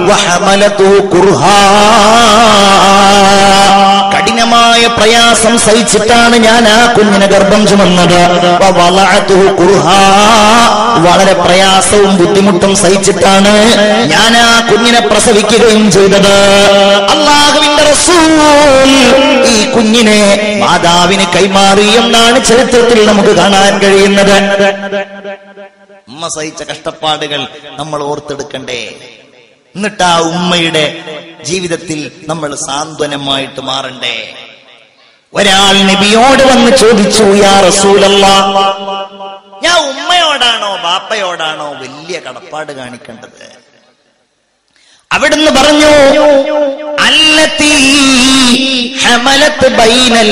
കഠിനമായ പ്രയാസം സഹിച്ചിട്ടാണ് ഞാൻ ആ കുഞ്ഞിനെ ഗർഭം ചുമന്നത്. വളരെ പ്രയാസവും ബുദ്ധിമുട്ടും സഹിച്ചിട്ടാണ് ഞാൻ ആ കുഞ്ഞിനെ പ്രസവിക്കുകയും ചെയ്തത്. അല്ലാഹുവിന്റെ റസൂൽ ഈ കുഞ്ഞിനെ മാതാവിന് കൈമാറി എന്നാണ് ചരിത്രത്തിൽ നമുക്ക് കാണാൻ കഴിയുന്നത്. ഉമ്മ സഹിച്ച കഷ്ടപ്പാടുകൾ നമ്മൾ ഓർത്തെടുക്കണ്ടേ? എന്നിട്ട് ആ ഉമ്മയുടെ ജീവിതത്തിൽ നമ്മൾ സാന്ത്വനമായിട്ട് മാറണ്ടേ? ഒരാൾ നബിയോട് വന്ന് ചോദിച്ചു, യാ റസൂലല്ലാഹ്, ഞാൻ ഉമ്മയോട് ഉമ്മയോടാണോ ബാപ്പയോടാണോ വലിയ കടപ്പാട് കാണിക്കേണ്ടത്? അവിടുന്ന് പറഞ്ഞു, അല്ലതീ ഹമലത് ബൈനൽ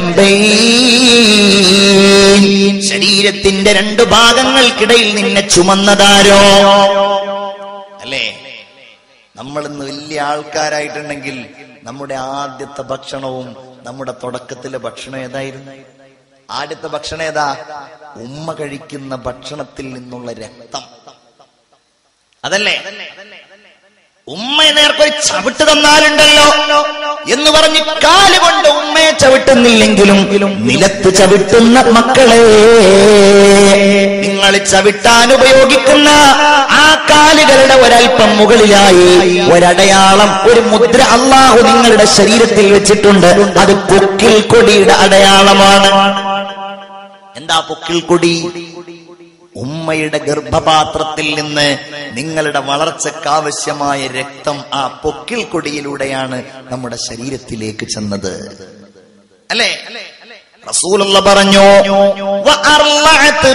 ജംബൈൻ, ശരീരത്തിന്റെ രണ്ടു ഭാഗങ്ങൾക്കിടയിൽ നിന്നെ ചുമന്നതാരോ? അല്ലേ? നമ്മളിന്ന് വലിയ ആൾക്കാരായിട്ടുണ്ടെങ്കിൽ നമ്മുടെ ആദ്യത്തെ ഭക്ഷണവും നമ്മുടെ തുടക്കത്തിലെ ഭക്ഷണം ഏതായിരുന്നു? ആദ്യത്തെ ഭക്ഷണം ഏതാ? ഉമ്മ കഴിക്കുന്ന ഭക്ഷണത്തിൽ നിന്നുള്ള രക്തം, അതല്ലേ? ഉമ്മ നേർക്കൊരു ചവിട്ട് തന്നാലുണ്ടല്ലോ എന്ന് പറഞ്ഞ് കാലുകൊണ്ട് ഉമ്മയെ ചവിട്ടുന്നില്ലെങ്കിലും നിലത്ത് ചവിട്ടുന്ന മക്കളെ, നിങ്ങൾ ചവിട്ടാൻ ഉപയോഗിക്കുന്ന ആ കാലുകളുടെ ഒരൽപ്പം മുകളിലായി ഒരടയാളം, ഒരു മുദ്ര അല്ലാഹു നിങ്ങളുടെ ശരീരത്തിൽ വെച്ചിട്ടുണ്ട്. അത് പൊക്കിൽ കൊടിയുടെ അടയാളമാണ്. എന്താ പൊക്കിൽ കൊടി? ഉമ്മയുടെ ഗർഭപാത്രത്തിൽ നിന്ന് നിങ്ങളുടെ വളർച്ചക്കാവശ്യമായ രക്തം ആ പൊക്കിൽ കൊടിയിലൂടെയാണ് നമ്മുടെ ശരീരത്തിലേക്ക് ചെന്നത്, അല്ലേ? റസൂലുള്ള പറഞ്ഞു, വഅർലഅത്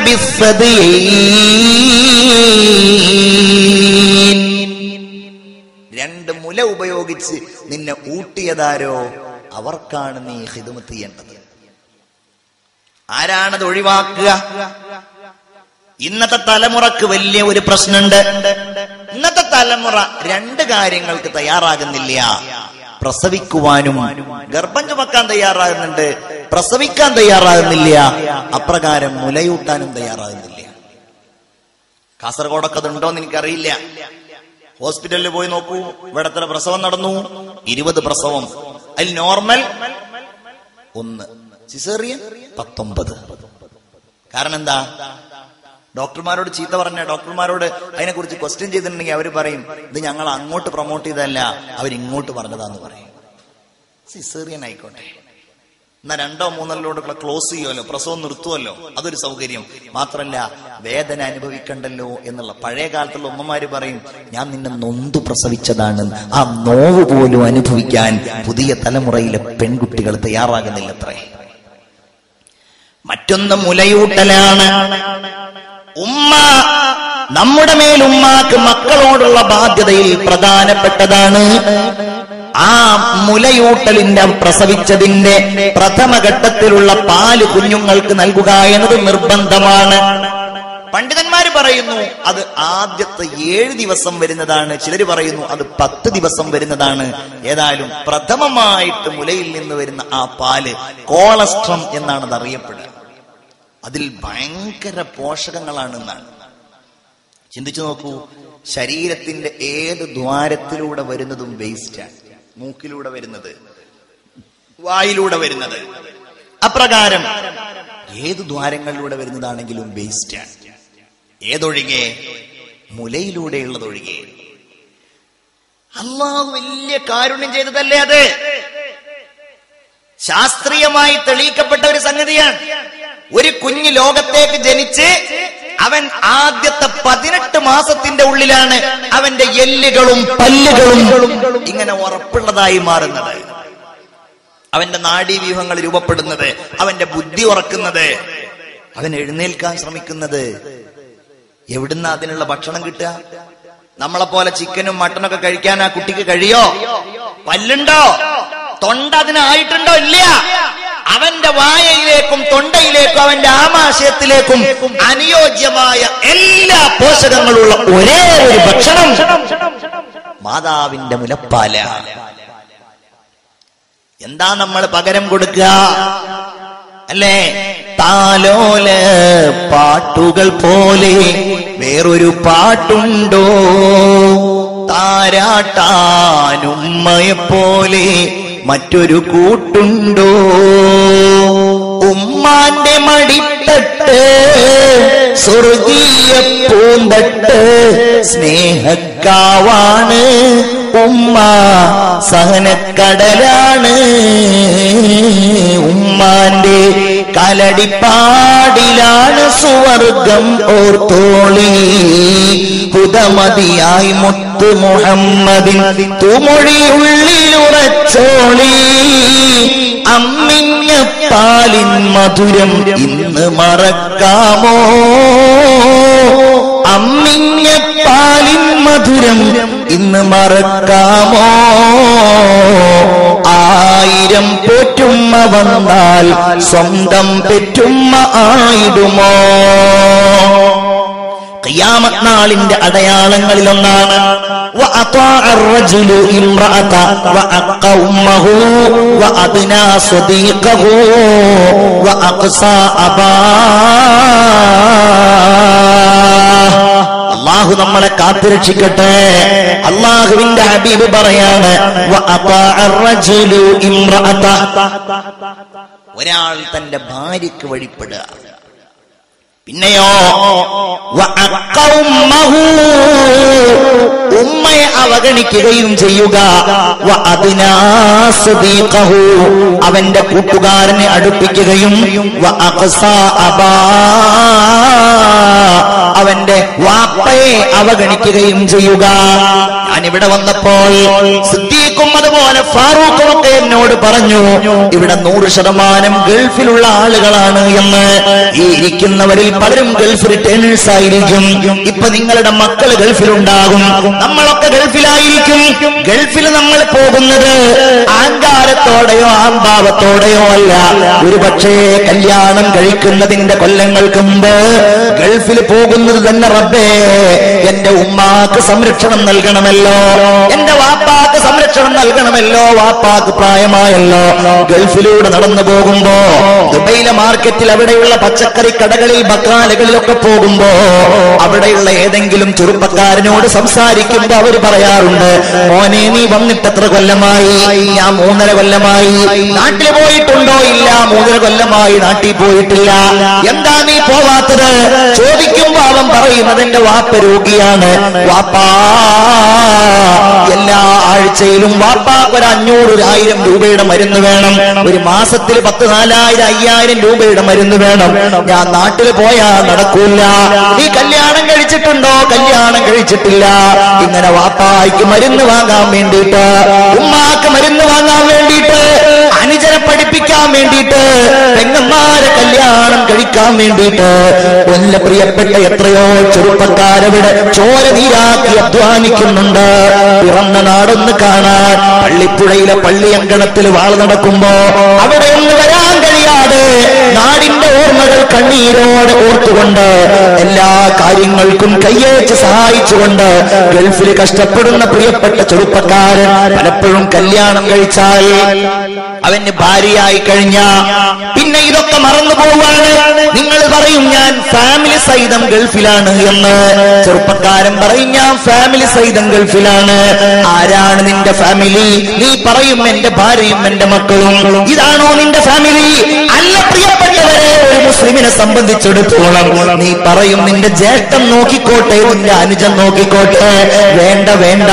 ബിസ്സദീൻ, രണ്ട് മുല ഉപയോഗിച്ച് നിന്നെ ഊട്ടിയതാരോ അവർക്കാണ് നീ ഖിദ്മത്ത് ചെയ്യേണ്ടത്. ആരാണത് ഒഴിവാക്കുക? ഇന്നത്തെ തലമുറക്ക് വലിയ ഒരു പ്രശ്നമുണ്ട്. ഇന്നത്തെ തലമുറ രണ്ട് കാര്യങ്ങൾക്ക് തയ്യാറാകുന്നില്ല. പ്രസവിക്കുവാനും ഗർഭം ചുമക്കാൻ തയ്യാറാകുന്നുണ്ട്, പ്രസവിക്കാൻ തയ്യാറാകുന്നില്ല, അപ്രകാരം മുലയൂട്ടാനും തയ്യാറാകുന്നില്ല. കാസർഗോഡൊക്കെ അതുണ്ടോന്ന് എനിക്കറിയില്ല. ഹോസ്പിറ്റലിൽ പോയി നോക്കൂ, ഇവിടെ എത്ര പ്രസവം നടന്നു? ഇരുപത് പ്രസവം. അതിൽ നോർമൽ ഒന്ന്, സിസേറിയൻ പത്തൊമ്പത്. കാരണം എന്താ? ഡോക്ടർമാരോട് ചീത്ത പറഞ്ഞ ഡോക്ടർമാരോട് അതിനെ കുറിച്ച് ക്വസ്റ്റ്യൻ ചെയ്തിട്ടുണ്ടെങ്കിൽ അവർ പറയും, ഇത് ഞങ്ങൾ അങ്ങോട്ട് പ്രൊമോട്ട് ചെയ്തതല്ല, അവരിങ്ങോട്ട് പറഞ്ഞതാന്ന് പറയും. സിസേറിയൻ ആയിക്കോട്ടെ, എന്നാ രണ്ടോ മൂന്നല്ലോടെ ക്ലോസ് ചെയ്യുമല്ലോ, പ്രസവം നിർത്തുമല്ലോ, അതൊരു സൗകര്യം. മാത്രല്ല വേദന അനുഭവിക്കണ്ടല്ലോ എന്നുള്ള. പഴയ കാലത്തുള്ള ഉമ്മമാര് പറയും, ഞാൻ നിന്നെ നൊന്തു പ്രസവിച്ചതാണ്, ആ നോവ് പോലും അനുഭവിക്കാൻ പുതിയ തലമുറയിലെ പെൺകുട്ടികൾ തയ്യാറാകുന്നില്ലത്രേ. മറ്റൊന്ന് മുലയൂട്ടലാണ്. ഉമ്മ, നമ്മുടെ മേൽ ഉമ്മാക്ക് മക്കളോടുള്ള ബാധ്യതയിൽ പ്രധാനപ്പെട്ടതാണ് ആ മുലയൂട്ടലിന്റെ, പ്രസവിച്ചതിന്റെ പ്രഥമഘട്ടത്തിലുള്ള പാല് കുഞ്ഞുങ്ങൾക്ക് നൽകുക എന്നത് നിർബന്ധമാണ്. പണ്ഡിതന്മാര് പറയുന്നു അത് ആദ്യത്തെ ഏഴ് ദിവസം വരുന്നതാണ്, ചിലർ പറയുന്നു അത് പത്ത് ദിവസം വരുന്നതാണ്. ഏതായാലും പ്രഥമമായിട്ട് മുലയിൽ നിന്ന് വരുന്ന ആ പാല് കോളസ്ട്രം എന്നാണ് അത് അറിയപ്പെടുക. അതിൽ ഭയങ്കര പോഷകങ്ങളാണെന്നാണ്. ചിന്തിച്ചു നോക്കൂ, ശരീരത്തിന്റെ ഏത് ദ്വാരത്തിലൂടെ വരുന്നതും വേസ്റ്റാണ്. മൂക്കിലൂടെ വരുന്നത്, വായിലൂടെ വരുന്നത്, അപ്രകാരം ഏത് ദ്വാരങ്ങളിലൂടെ വരുന്നതാണെങ്കിലും വേസ്റ്റാണ്. ഏതൊഴികെ? മുലയിലൂടെയുള്ളതൊഴികെ. അല്ലാഹു വലിയ കാരുണ്യം ചെയ്തതല്ലേ അത്? ശാസ്ത്രീയമായി തെളിയിക്കപ്പെട്ട ഒരു സംഗതിയാണ്. ഒരു കുഞ്ഞ് ലോകത്തേക്ക് ജനിച്ച് അവൻ ആദ്യത്തെ പതിനെട്ട് മാസത്തിന്റെ ഉള്ളിലാണ് അവന്റെ എല്ലുകളും പല്ലുകളും ഇങ്ങനെ ഉറപ്പുള്ളതായി മാറുന്നത്, അവന്റെ നാഡീവ്യൂഹങ്ങൾ രൂപപ്പെടുന്നത്, അവന്റെ ബുദ്ധി ഉറക്കുന്നത്, അവൻ എഴുന്നേൽക്കാൻ ശ്രമിക്കുന്നത്. എവിടുന്ന അതിനുള്ള ഭക്ഷണം കിട്ടുക? നമ്മളെ പോലെ ചിക്കനും മട്ടനൊക്കെ കഴിക്കാൻ ആ കുട്ടിക്ക് കഴിയോ? പല്ലുണ്ടോ? തൊണ്ട അതിനായിട്ടുണ്ടോ? ഇല്ല. അവന്റെ വായയിലേക്കും തൊണ്ടയിലേക്കും അവന്റെ ആമാശയത്തിലേക്കും അനുയോജ്യമായ എല്ലാ പോഷകങ്ങളുള്ള ഒരേ ഒരു ഭക്ഷണം മാതാവിന്റെ മുലപ്പാല. എന്താ നമ്മൾ പകരം കൊടുക്കുക? അല്ലേ? താലോല പാട്ടുകൾ പോലെ വേറൊരു പാട്ടുണ്ടോ? താരാട്ടാനുമ്മയെപ്പോലെ മറ്റൊരു കൂട്ടുണ്ടോ? ഉമ്മാന്റെ മടിത്തട്ട് സ്വർഗീയ പൂന്തട്ട് സ്നേഹക്കാവാണ് ഉമ്മ, സഹനക്കടലാണ്. ഉമ്മാന്റെ കലടിപ്പാടിലാണ് സുവർഗം ഓർത്തോളി. പുതമതിയായി മുത്തു മുഹമ്മദിൻ തുമൊഴിയുള്ളിലുറച്ചോളി. അമ്മിഞ്ഞ പാലിൻ മധുരം ഇന്ന് മറക്കാമോ? മറക്കാമോ? ആയിരം പോറ്റുമ്മ വന്നാൽ സ്വന്തം പെറ്റുമ്മ ആയിടുമോ? ഖിയാമത്ത് നാളിന്റെ അടയാളങ്ങളിലൊന്നാണ് وأطاع الرجل امرأته وأقى أمه وأدنى صديقه وأقصى أباه. അല്ലാഹു നമ്മളെ കാത്തുരക്ഷിക്കട്ടെ. അല്ലാഹുവിന്റെ ഹബീബ് പറയാണ് وأطاع الرجل امرأته, ഒരാൾ തന്റെ ഭാര്യയ്ക്ക് വഴിപ്പെടുക. പിന്നെയോ ഉമ്മയെ അവഗണിക്കുകയും ചെയ്യുക. അവന്റെ കൂട്ടുകാരനെ അടുപ്പിക്കുകയും അവന്റെ വാപ്പയെ അവഗണിക്കുകയും ചെയ്യുക. ഞാനിവിടെ വന്നപ്പോൾ സിദ്ദീഖും അതുപോലെ ഫാറൂഖും ഒക്കെ എന്നോട് പറഞ്ഞു, ഇവിടെ നൂറ് ശതമാനം ഗൾഫിലുള്ള ആളുകളാണ് എന്ന്. ഈ ഇരിക്കുന്നവരിൽ പലരും ഗൾഫ് റിട്ടേണേഴ്സ് ആയിരിക്കും. ഇപ്പൊ നിങ്ങളുടെ മക്കൾ ഗൾഫിലുണ്ടാകും, നമ്മളൊക്കെ ഗൾഫിലായിരിക്കും. ഗൾഫിൽ നമ്മൾ പോകുന്നത് ആങ്കാരത്തോടെയോ ആംഭാവത്തോടെയോ അല്ല. ഒരു പക്ഷേ കല്യാണം കഴിക്കുന്നതിന്റെ കൊല്ലങ്ങൾക്ക് മുമ്പ് ഗൾഫിൽ പോകുന്നത് തന്നെ റബ്ബേ എന്റെ ഉമ്മാക്ക് സംരക്ഷണം നൽകണമല്ലോ, എന്റെ വാപ്പാക്ക് സംരക്ഷണം നൽകണമല്ലോ, വാപ്പാക്ക് പ്രായമായല്ലോ. ഗൾഫിലൂടെ നടന്നു പോകുമ്പോ ദുബൈയിലെ മാർക്കറ്റിൽ അവിടെയുള്ള പച്ചക്കറി കടകളിൽ ബക്കാലകളിലൊക്കെ പോകുമ്പോ അവിടെയുള്ള ഏതെങ്കിലും ചെറുപ്പക്കാരനോട് സംസാരിക്കുമ്പോ അവർ പറയാറുണ്ട്, മോനെ നീ വന്നിട്ട് എത്ര കൊല്ലമായി? ഞാൻ മൂന്നര കൊല്ലമായി. നാട്ടിൽ പോയിട്ടുണ്ടോ? ഇല്ല, മൂന്നര കൊല്ലമായി നാട്ടിൽ പോയിട്ടില്ല. എന്താ നീ പോവാത്തത് ചോദിക്കുമ്പോ അവൻ പറയും, അതെന്റെ വാപ്പ രോഗിയാണ്. വാപ്പാ എല്ലാ ആഴ്ചയിലും വാപ്പാക്ക് ഒരു അഞ്ഞൂറ് ഒരു ആയിരം രൂപയുടെ മരുന്ന് വേണം, ഒരു മാസത്തിൽ പത്ത് നാലായിരം അയ്യായിരം രൂപയുടെ മരുന്ന് വേണം. ഞാൻ നാട്ടിൽ പോയാ നടക്കൂല. നീ കല്യാണം കഴിച്ചിട്ടുണ്ടോ? കല്യാണം കഴിച്ചിട്ടില്ല. ഇങ്ങനെ വാപ്പായ്ക്ക് മരുന്ന് വാങ്ങാൻ വേണ്ടിയിട്ട്, ഉമ്മാക്ക് മരുന്ന് വാങ്ങാൻ വേണ്ടിയിട്ട്, അനുജനെ പഠിപ്പിക്കാൻ വേണ്ടിയിട്ട്, പെങ്ങന്മാരെ കല്യാണം കഴിക്കാൻ വേണ്ടിയിട്ട് കൊല്ല പ്രിയപ്പെട്ട എത്രയോ ചെറുപ്പക്കാരവിടെ ചോര നീരാക്കി അധ്വാനിക്കുന്നുണ്ട്. പിറന്ന നാടൊന്ന് കാണാൻ പള്ളിപ്പുഴയിലെ പള്ളിയങ്കണത്തിൽ വാള് നടക്കുമ്പോ അവിടെ ഒന്ന് വരാൻ കഴിയാതെ നാടിന്റെ ഓർമ്മകൾ കണ്ണീരോടെ ഓർത്തുകൊണ്ട് എല്ലാ കാര്യങ്ങൾക്കും കയ്യേച്ച് സഹായിച്ചുകൊണ്ട് ഗൾഫിൽ കഷ്ടപ്പെടുന്ന പ്രിയപ്പെട്ട ചെറുപ്പക്കാരൻ പലപ്പോഴും കല്യാണം കഴിച്ചാൽ അവന് ഭാര്യയായി കഴിഞ്ഞ പിന്നെ ഇതൊക്കെ മറന്നു പോവാണ്. നിങ്ങൾ പറയും ഞാൻ ഫാമിലി സഹിതം ഗൾഫിലാണ് എന്ന്. ചെറുപ്പക്കാരൻ പറയും ഞാൻ ഫാമിലി സഹിതം ഗൾഫിലാണ്. ആരാണ് നിന്റെ ഫാമിലി? നീ പറയും എന്റെ ഭാര്യയും എന്റെ മക്കളും. ഇതാണോ നിന്റെ ഫാമിലി? അല്ല പ്രിയപ്പെട്ടവരെ, ഒരു മുസ്ലിമിനെ സംബന്ധിച്ചിടത്തോളം നീ പറയും നിന്റെ ജ്യേഷ്ഠൻ നോക്കിക്കോട്ടെ, നിന്റെ അനുജൻ നോക്കിക്കോട്ടെ. വേണ്ട വേണ്ട,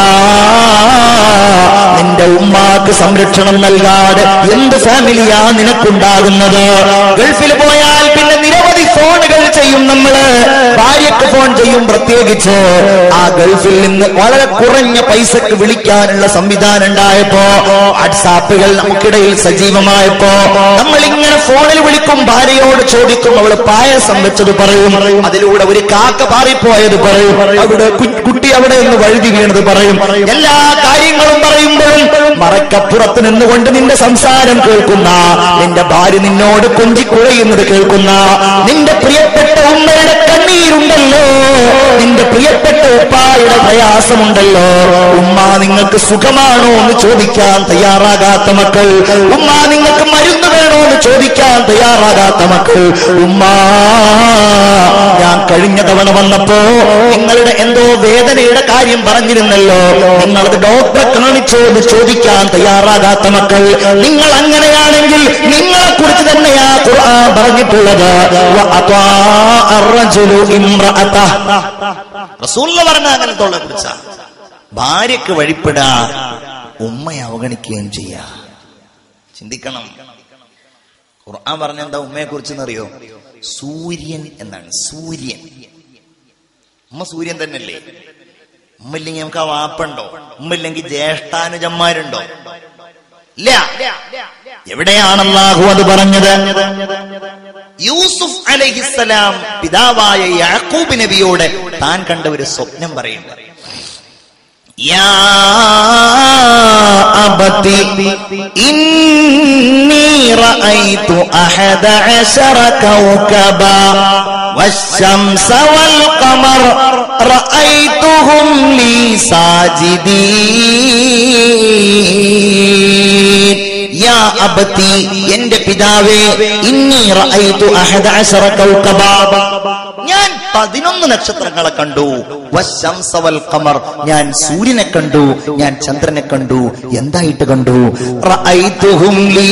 നിന്റെ ഉമ്മാക്ക് സംരക്ഷണം നൽകാതെ എന്ത് ഫാമിലിയാ നിനക്കുണ്ടാകുന്നത്? ഗൾഫിൽ പോയാൽ പിന്നെ നിരവധി ഫോണുകൾ ചെയ്യും നമ്മള്. ഭാര്യക്ക് ഫോൺ ചെയ്യും. പ്രത്യേകിച്ച് ആ ഗൾഫിൽ നിന്ന് വളരെ കുറഞ്ഞ പൈസക്ക് വിളിക്കാനുള്ള സംവിധാനം ഉണ്ടായപ്പോ, വാട്സാപ്പുകൾ നമുക്കിടയിൽ സജീവമായപ്പോ നമ്മൾ ഇങ്ങനെ ഫോണിൽ വിളിക്കും. ഭാര്യയോട് ചോദിക്കും, അവള് പായസം വെച്ചത് പറയും, അതിലൂടെ ഒരു കാക്ക പാറിപ്പോയത് പറയും, അവിടെ കുട്ടി അവിടെ നിന്ന് വഴുതി വീണത് പറയും. എല്ലാ കാര്യങ്ങളും പറയുമ്പോഴും മറക്കപ്പുറത്ത് നിന്നുകൊണ്ട് നിന്റെ സംസാരം കേൾക്കുന്ന, നിന്റെ ഭാര്യ നിന്നോട് കൊഞ്ചിക്കുഴയുന്നത് കേൾക്കുന്ന, നിന്റെ പ്രിയപ്പെട്ട ഉമ്മയുടെ കണ്ണീരുണ്ടല്ലോ, നിന്റെ പ്രിയപ്പെട്ട ഉപ്പായുടെ പ്രയാസമുണ്ടല്ലോ. ഉമ്മ നിങ്ങൾക്ക് സുഖമാണോ എന്ന് ചോദിക്കാൻ തയ്യാറാകാത്ത മക്കൾ, ഉമ്മ നിങ്ങൾക്ക് മരുന്ന് വേണോ എന്ന് ചോദിക്കാൻ തയ്യാറാകാത്ത മക്കൾ, ഉമ്മ ഞാൻ കഴിഞ്ഞ തവണ വന്നപ്പോ നിങ്ങളുടെ എന്തോ വേദനയുടെ കാര്യം പറഞ്ഞിരുന്നല്ലോ, നിങ്ങളത് ഡോക്ടറെ കാണിച്ചോ എന്ന് ചോദിക്കാൻ തയ്യാറാകാത്ത മക്കൾ, നിങ്ങൾ അങ്ങനെയാണെങ്കിൽ നിങ്ങളെ കുറിച്ച് തന്നെയാ ഖുർആൻ പറഞ്ഞിട്ടുള്ളത്. റസൂലുള്ള പറഞ്ഞ അങ്ങനത്തോളെ കുറിച്ച ഭാര്യക്ക് വഴിപ്പെടാ, ഉമ്മയെ അവഗണിക്കുകയും ചെയ്യാ. ചിന്തിക്കണം. ഖുർആൻ പറഞ്ഞ എന്താ ഉമ്മയെ കുറിച്ചെന്നറിയോ? സൂര്യൻ എന്നാണ്. സൂര്യൻ. ഉമ്മ സൂര്യൻ തന്നെയല്ലേ? ഉമ്മ ഇല്ലെങ്കിൽ നമുക്ക് ആ വാപ്പുണ്ടോ? ഉമ്മ ഇല്ലെങ്കിൽ ജ്യേഷ്ഠാനുജന്മാരുണ്ടോ? ഇല്ല. എവിടെയാണ് അല്ലാഹു അത് പറഞ്ഞത്? യൂസുഫ് അലൈഹിസ്സലാം പിതാവായ യാക്കൂബ് നബിയോട് താൻ കണ്ട ഒരു സ്വപ്നം പറയുന്നത്. യാ അബതി ഇന്നി റഅയ്തു അഹദ അശറ കൗകബാ والشمس والقمر رأيتهم لي ساجدين يا أبتي എന്റെ പിതാവേ ഇന്നി റഅയ്തു അഹദ അശറ കൗകബാ ഞാൻ പതിനൊന്ന് നക്ഷത്രങ്ങളെ കണ്ടു വശംസ വൽ ഖമർ ഞാൻ സൂര്യനെ കണ്ടു ഞാൻ ചന്ദ്രനെ കണ്ടു എന്തായിട്ട് കണ്ടു റഅയ്തുഹും ലീ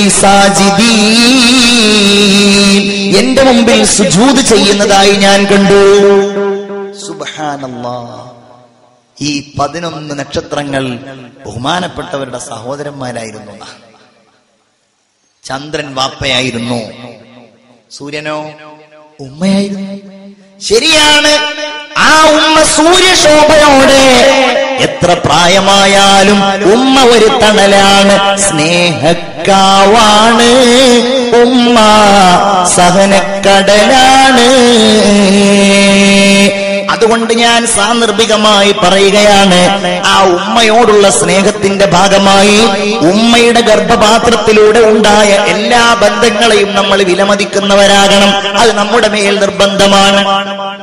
സാജിദീൻ എന്റെ മുമ്പിൽ സുജൂദ് ചെയ്യുന്നതായി ഞാൻ കണ്ടു സുബ്ഹാനല്ലാഹ് ഈ പതിനൊന്ന് നക്ഷത്രങ്ങൾ ബഹുമാനപ്പെട്ടവരുടെ സഹോദരന്മാരായിരുന്നു ചന്ദ്രൻ വാപ്പയായിരുന്നു സൂര്യനോ ഉമ്മയായിരുന്നു ശരിയാണ് ആ ഉമ്മ സൂര്യശോഭയോടെ എത്ര പ്രായമായാലും ഉമ്മ ഒരു തണലാണ് സ്നേഹക്കാവാണ് ഉമ്മ സഹനക്കടലാണ് അതുകൊണ്ട് ഞാൻ സാന്ദർഭികമായി പറയുകയാണ് ആ ഉമ്മയോടുള്ള സ്നേഹത്തിന്റെ ഭാഗമായി ഉമ്മയുടെ ഗർഭപാത്രത്തിലൂടെ ഉണ്ടായ എല്ലാ ബന്ധങ്ങളെയും നമ്മൾ വിലമതിക്കുന്നവരാകണം അത് നമ്മുടെ മേൽ നിർബന്ധമാണ്